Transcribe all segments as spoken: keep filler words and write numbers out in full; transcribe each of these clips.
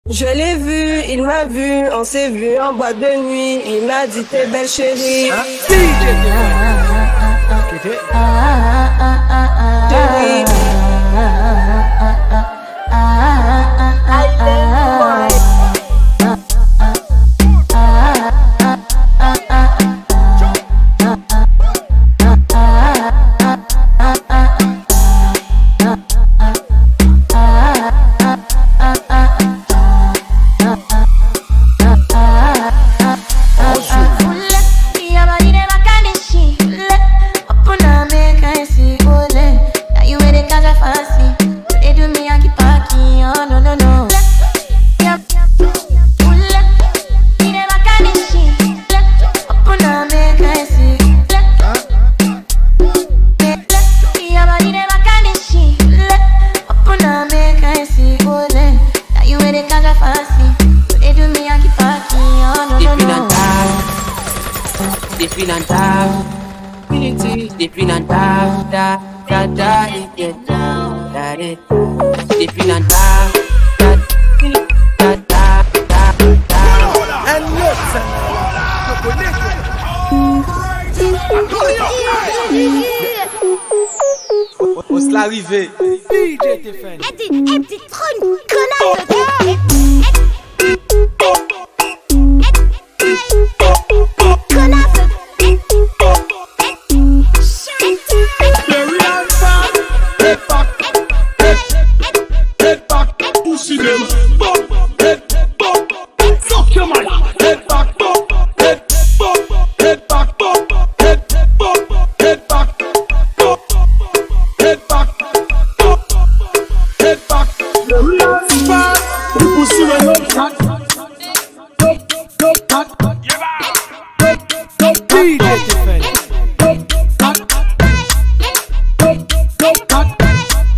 Je l'ai vu, il m'a vu, on s'est vu en boîte de nuit. Il m'a dit t'es belle chérie. Hein? Chérie. Tephen and Tam, Tephen and Tam, da da da it da da it. Tephen and Tam, da da da da da. And listen, on se l'arrivée. D J Tephen. Eh t'es trop une connasse.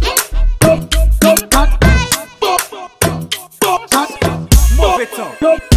Mauvais temps.